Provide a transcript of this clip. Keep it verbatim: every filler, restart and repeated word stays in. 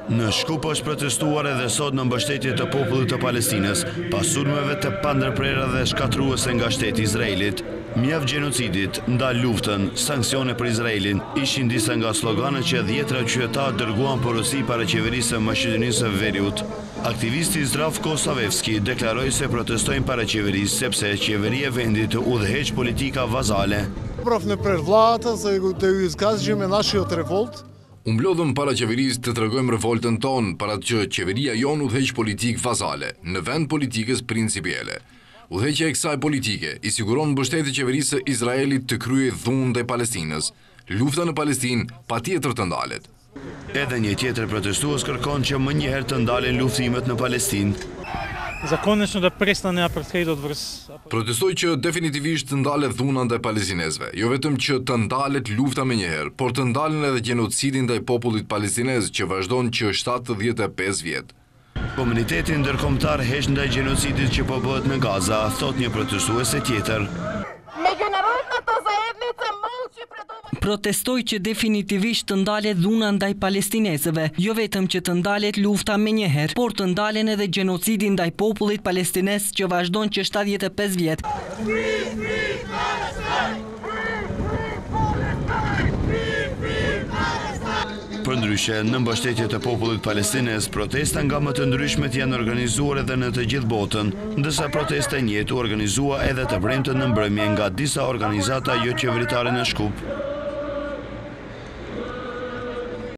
Në Shkup është protestuar edhe sot në mbështetje të popullit të Palestinës, pas sulmeve të pandërprera dhe shkatruese nga shteti i Izraelit. Mjaft gjenocidit, ndal luftën, sanksione për Izraelin, ishin disa nga sloganet që dhjetra qytetar dërguan porosi para qeverisë së Maqedonisë së Veriut. Aktivisti Zdravko Savevski deklaroi se protestojnë para qeverisë sepse qeveria e vendit udhëheq politika vazale. Прав не превлата, за да изкажеме нашиот револт. U mblodhëm para qeverisë të tregojmë revoltën tonë para që qeveria jonë udhëheq politikë vazale, në vend politikës principielle. Udhëheqja e kësaj politike i siguron mbështetjen e qeverisë së Izraelit të kryejë dhunë ndaj Palestinës. Lufta në Palestinë patjetër të ndalet. Edhe një tjetër protestues kërkon që më njëherë të ndalen luftimet në Palestinë. Законечно да престане апартеидот врз. Protestoj që definitivisht të ndalet dhuna ndaj palestinezëve, jo vetëm që të ndalet lufta menjëherë, por të ndalen edhe gjenocidi ndaj popullit palestinez që vazhdon që shtatëdhjetë e pesë vjet. Komuniteti ndërkombëtar heq ndaj gjenocidit që po bëhet në Gaza, thot një protestuese tjetër. Protestoj që definitivisht të ndalet dhuna ndaj palestinezëve, jo vetëm që të ndalet lufta menjëherë, por të ndalen edhe gjenocidi ndaj popullit palestinez që vazhdon që shtatëdhjetë e pesë vjet. Përndryshe, në mbështetje të popullit palestinez, protesta nga më të ndryshmet janë organizuar edhe në të gjithë botën, ndërsa protesta e njëjtë u organizua edhe të premten në mbrëmje nga disa organizata jo qeveritare në Shkup.